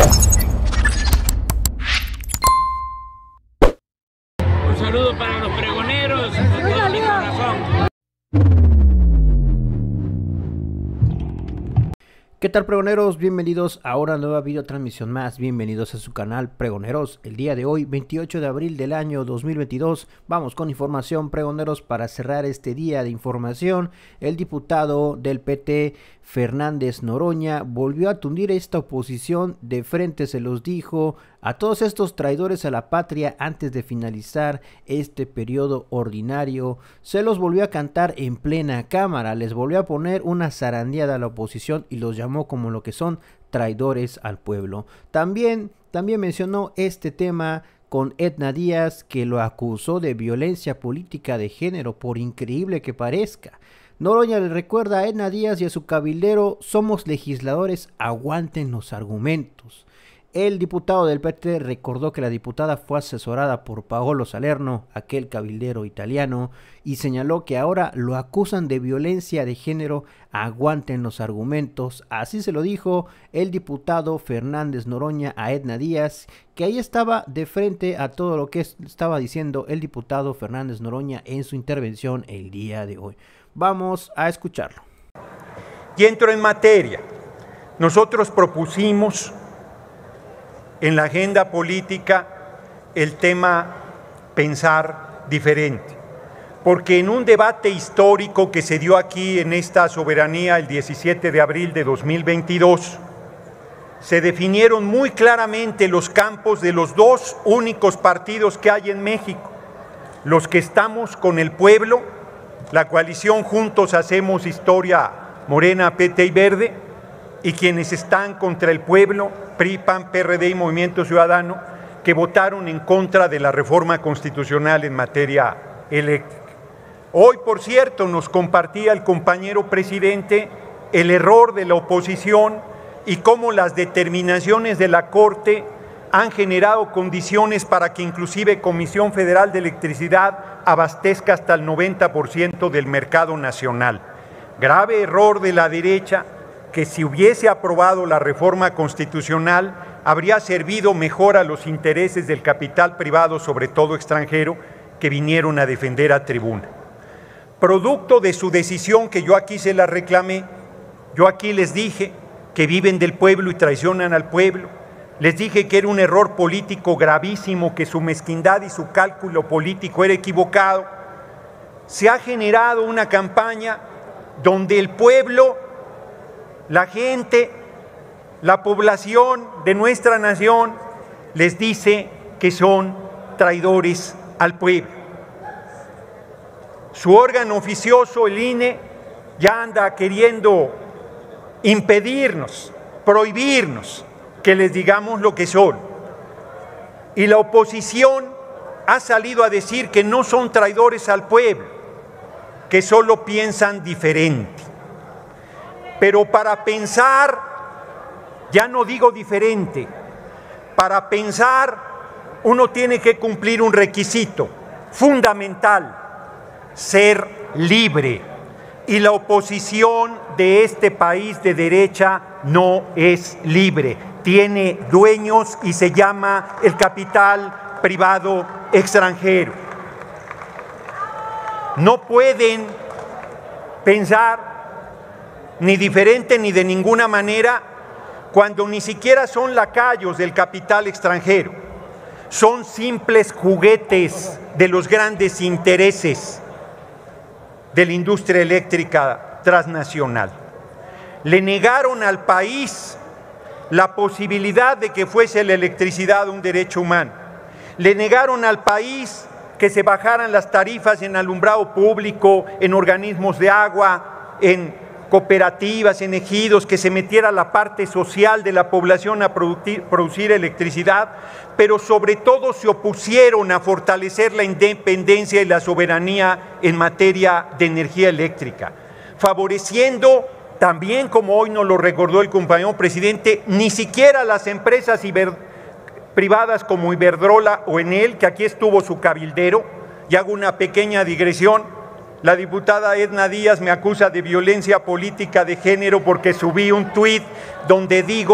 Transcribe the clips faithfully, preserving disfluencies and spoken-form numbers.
Un saludo para los pregoneros, con todo mi corazón. ¿Qué tal, pregoneros? Bienvenidos a una nueva videotransmisión más, bienvenidos a su canal Pregoneros. El día de hoy, veintiocho de abril del año dos mil veintidós, vamos con información, pregoneros. Para cerrar este día de información, el diputado del P T, Fernández Noroña, volvió a tundir esta oposición. De frente se los dijo a todos estos traidores a la patria antes de finalizar este periodo ordinario. Se los volvió a cantar en plena cámara, les volvió a poner una zarandeada a la oposición y los llamó como lo que son, traidores al pueblo. También, también mencionó este tema con Edna Díaz, que lo acusó de violencia política de género, por increíble que parezca. Noroña le recuerda a Edna Díaz y a su cabildero: somos legisladores, aguanten los argumentos. El diputado del P T recordó que la diputada fue asesorada por Paolo Salerno, aquel cabildero italiano, y señaló que ahora lo acusan de violencia de género, aguanten los argumentos. Así se lo dijo el diputado Fernández Noroña a Edna Díaz, que ahí estaba de frente a todo lo que estaba diciendo el diputado Fernández Noroña en su intervención el día de hoy. Vamos a escucharlo. Y entro en materia. Nosotros propusimos en la agenda política el tema pensar diferente, porque en un debate histórico que se dio aquí en esta soberanía el diecisiete de abril de dos mil veintidós, se definieron muy claramente los campos de los dos únicos partidos que hay en México: los que estamos con el pueblo, la coalición Juntos Hacemos Historia, Morena, P T y Verde, y quienes están contra el pueblo, P R I, P A N, P R D y Movimiento Ciudadano, que votaron en contra de la reforma constitucional en materia eléctrica. Hoy, por cierto, nos compartía el compañero presidente el error de la oposición y cómo las determinaciones de la Corte han generado condiciones para que inclusive Comisión Federal de Electricidad abastezca hasta el noventa por ciento del mercado nacional. Grave error de la derecha, que si hubiese aprobado la reforma constitucional habría servido mejor a los intereses del capital privado, sobre todo extranjero, que vinieron a defender a tribuna. Producto de su decisión, que yo aquí se la reclamé, yo aquí les dije que viven del pueblo y traicionan al pueblo, les dije que era un error político gravísimo, que su mezquindad y su cálculo político era equivocado. Se ha generado una campaña donde el pueblo, la gente, la población de nuestra nación les dice que son traidores al pueblo. Su órgano oficioso, el I N E, ya anda queriendo impedirnos, prohibirnos que les digamos lo que son. Y la oposición ha salido a decir que no son traidores al pueblo, que solo piensan diferente. Pero para pensar, ya no digo diferente, para pensar uno tiene que cumplir un requisito fundamental: ser libre. Y la oposición de este país de derecha no es libre, tiene dueños y se llama el capital privado extranjero. No pueden pensar ni diferente ni de ninguna manera cuando ni siquiera son lacayos del capital extranjero, son simples juguetes de los grandes intereses de la industria eléctrica transnacional. Le negaron al país la posibilidad de que fuese la electricidad un derecho humano. Le negaron al país que se bajaran las tarifas en alumbrado público, en organismos de agua, en cooperativas, en ejidos, que se metiera la parte social de la población a producir, producir electricidad, pero sobre todo se opusieron a fortalecer la independencia y la soberanía en materia de energía eléctrica, favoreciendo también, como hoy nos lo recordó el compañero presidente, ni siquiera las empresas privadas como Iberdrola o Enel, que aquí estuvo su cabildero. Y hago una pequeña digresión: la diputada Edna Díaz me acusa de violencia política de género porque subí un tuit donde digo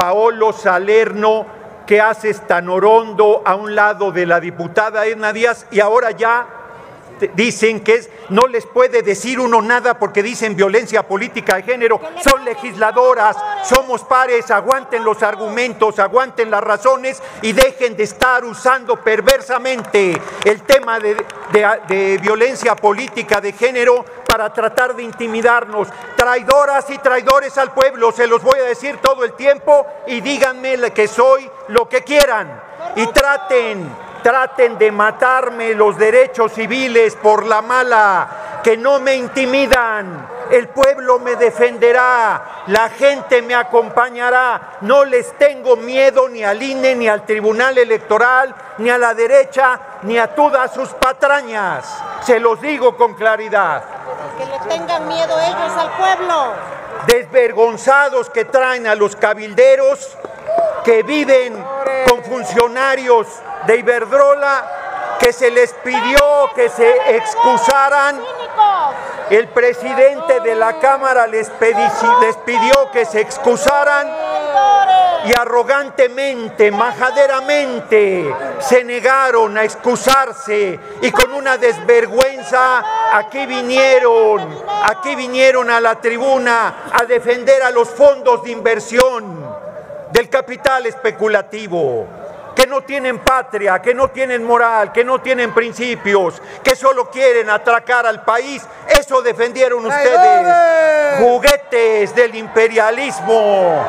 Paolo Salerno, ¿qué haces tan orondo a un lado de la diputada Edna Díaz? Y ahora ya dicen que es, no les puede decir uno nada porque dicen violencia política de género. Son legisladoras, somos pares, aguanten los argumentos, aguanten las razones y dejen de estar usando perversamente el tema de, de, de violencia política de género para tratar de intimidarnos. Traidoras y traidores al pueblo, se los voy a decir todo el tiempo y díganme que soy lo que quieran y traten Traten de matarme los derechos civiles por la mala, que no me intimidan. El pueblo me defenderá, la gente me acompañará. No les tengo miedo ni al I N E, ni al Tribunal Electoral, ni a la derecha, ni a todas sus patrañas. Se los digo con claridad. Que le tengan miedo ellos al pueblo. Desvergonzados que traen a los cabilderos que viven con funcionarios de Iberdrola, que se les pidió que se excusaran. El presidente de la Cámara les, les pidió que se excusaran y arrogantemente, majaderamente se negaron a excusarse y con una desvergüenza aquí vinieron, aquí vinieron a la tribuna a defender a los fondos de inversión del capital especulativo, que no tienen patria, que no tienen moral, que no tienen principios, que solo quieren atracar al país. Eso defendieron ustedes, juguetes del imperialismo.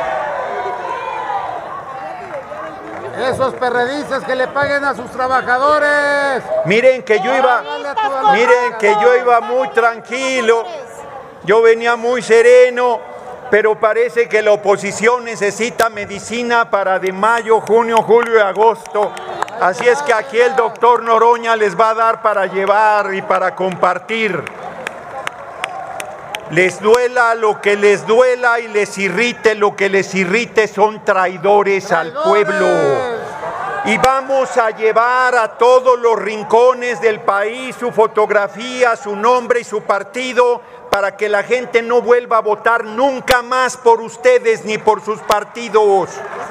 Esos perredistas que le paguen a sus trabajadores. Miren que yo iba, miren que yo iba muy tranquilo, yo venía muy sereno. Pero parece que la oposición necesita medicina para de mayo, junio, julio y agosto. Así es que aquí el doctor Noroña les va a dar para llevar y para compartir. Les duela lo que les duela y les irrite lo que les irrite, son traidores, traidores. al pueblo. Y vamos a llevar a todos los rincones del país su fotografía, su nombre y su partido, para que la gente no vuelva a votar nunca más por ustedes ni por sus partidos.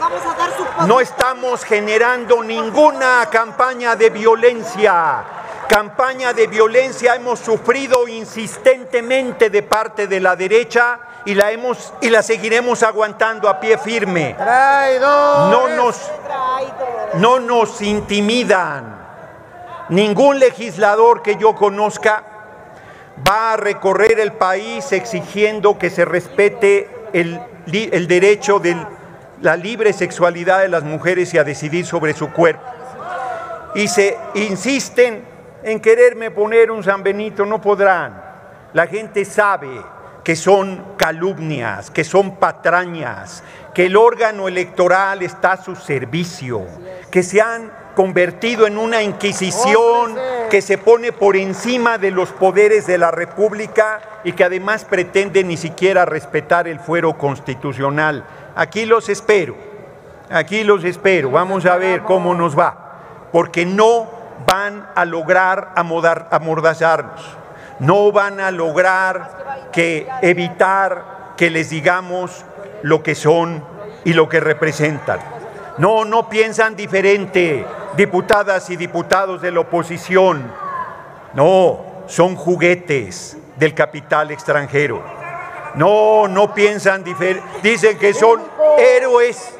No estamos generando ninguna campaña de violencia. Campaña de violencia hemos sufrido insistentemente de parte de la derecha y la hemos y la seguiremos aguantando a pie firme. No nos, no nos intimidan. Ningún legislador que yo conozca va a recorrer el país exigiendo que se respete el, el derecho de la libre sexualidad de las mujeres y a decidir sobre su cuerpo. Y se insisten en quererme poner un San Benito, no podrán. La gente sabe que son calumnias, que son patrañas, que el órgano electoral está a su servicio, que se han convertido en una inquisición que se pone por encima de los poderes de la República y que además pretende ni siquiera respetar el fuero constitucional. Aquí los espero, aquí los espero, vamos a ver cómo nos va, porque no van a lograr amordazarnos, no van a lograr que evitar que les digamos lo que son y lo que representan. No, no piensan diferente, diputadas y diputados de la oposición. No, son juguetes del capital extranjero. No, no piensan diferente. Dicen que son héroes,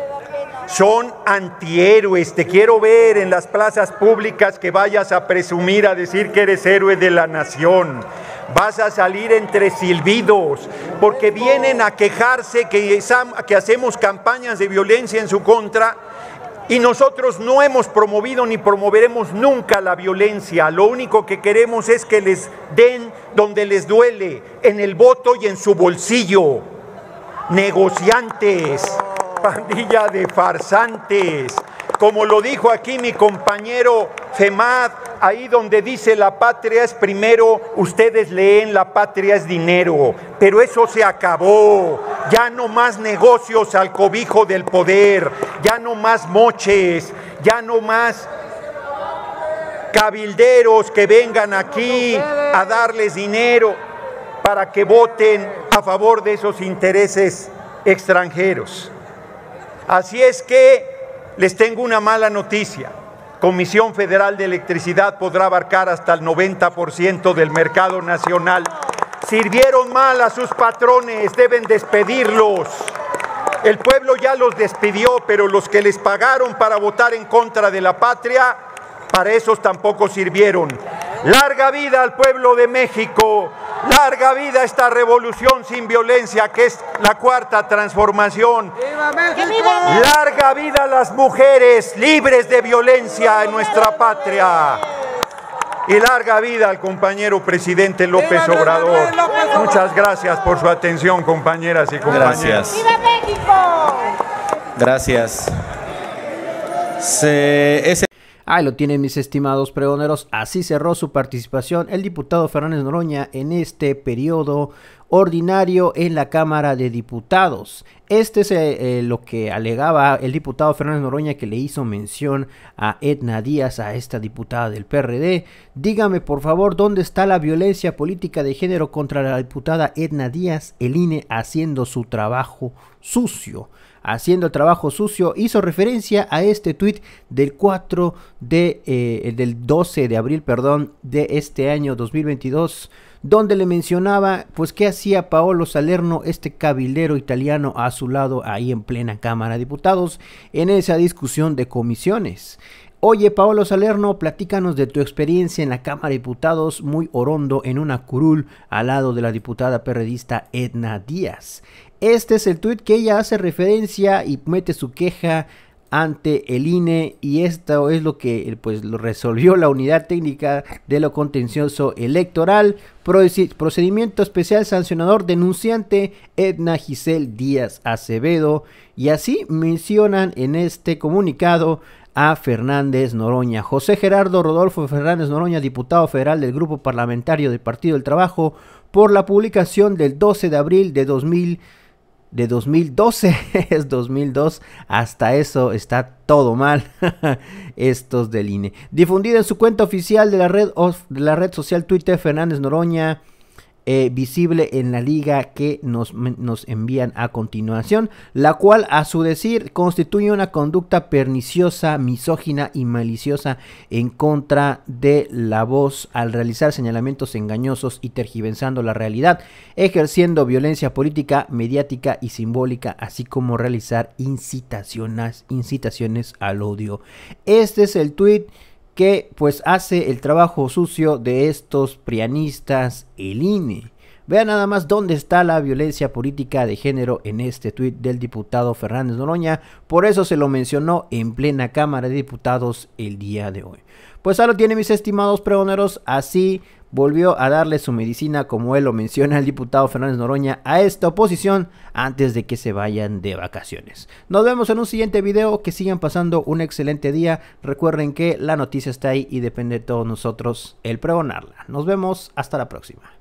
son antihéroes. Te quiero ver en las plazas públicas que vayas a presumir a decir que eres héroe de la nación. Vas a salir entre silbidos, porque vienen a quejarse que, que hacemos campañas de violencia en su contra, y nosotros no hemos promovido ni promoveremos nunca la violencia. Lo único que queremos es que les den donde les duele, en el voto y en su bolsillo. Negociantes, pandilla de farsantes. Como lo dijo aquí mi compañero Femad, ahí donde dice la patria es primero, ustedes leen la patria es dinero, pero eso se acabó. Ya no más negocios al cobijo del poder, ya no más moches, ya no más cabilderos que vengan aquí a darles dinero para que voten a favor de esos intereses extranjeros. Así es que les tengo una mala noticia. Comisión Federal de Electricidad podrá abarcar hasta el noventa por ciento del mercado nacional. Sirvieron mal a sus patrones, deben despedirlos. El pueblo ya los despidió, pero los que les pagaron para votar en contra de la patria, para esos tampoco sirvieron. Larga vida al pueblo de México, larga vida a esta revolución sin violencia que es la cuarta transformación. ¡Viva México! Larga vida a las mujeres libres de violencia en nuestra patria. Y larga vida al compañero presidente López Obrador. Muchas gracias por su atención, compañeras y compañeros. Gracias. ¡Viva México! Gracias. Se, ese... Ahí lo tienen, mis estimados pregoneros. Así cerró su participación el diputado Fernández Noroña en este periodo ordinario en la Cámara de Diputados. Este es eh, lo que alegaba el diputado Fernández Noroña, que le hizo mención a Edna Díaz, a esta diputada del P R D. Dígame por favor, ¿dónde está la violencia política de género contra la diputada Edna Díaz? El I N E haciendo su trabajo sucio. Haciendo el trabajo sucio, hizo referencia a este tuit del cuatro de, eh, del doce de abril, perdón, de este año dos mil veintidós, donde le mencionaba, pues, qué hacía Paolo Salerno, este cabildero italiano, a su lado ahí en plena Cámara de Diputados, en esa discusión de comisiones. Oye, Paolo Salerno, platícanos de tu experiencia en la Cámara de Diputados, muy orondo, en una curul, al lado de la diputada perredista Edna Díaz. Este es el tuit que ella hace referencia y mete su queja ante el I N E, y esto es lo que pues lo resolvió la Unidad Técnica de lo Contencioso Electoral. Procedimiento especial sancionador, denunciante Edna Giselle Díaz Acevedo, y así mencionan en este comunicado a Fernández Noroña. José Gerardo Rodolfo Fernández Noroña, diputado federal del Grupo Parlamentario del Partido del Trabajo, por la publicación del doce de abril de dos mil de dos mil doce, es dos mil dos, hasta eso está todo mal. Estos del I N E. Difundida en su cuenta oficial de la red, of, de la red social Twitter, Fernández Noroña, eh, visible en la liga que nos, nos envían a continuación, la cual a su decir constituye una conducta perniciosa, misógina y maliciosa en contra de la voz, al realizar señalamientos engañosos y tergiversando la realidad, ejerciendo violencia política, mediática y simbólica, así como realizar incitaciones, incitaciones al odio. Este es el tuit que pues hace el trabajo sucio de estos prianistas, el I N E. Vean nada más dónde está la violencia política de género en este tuit del diputado Fernández Noroña. Por eso se lo mencionó en plena Cámara de Diputados el día de hoy. Pues ahora lo tienen, mis estimados pregoneros. Así volvió a darle su medicina, como él lo menciona el diputado Fernández Noroña, a esta oposición antes de que se vayan de vacaciones. Nos vemos en un siguiente video. Que sigan pasando un excelente día. Recuerden que la noticia está ahí y depende de todos nosotros el pregonarla. Nos vemos, hasta la próxima.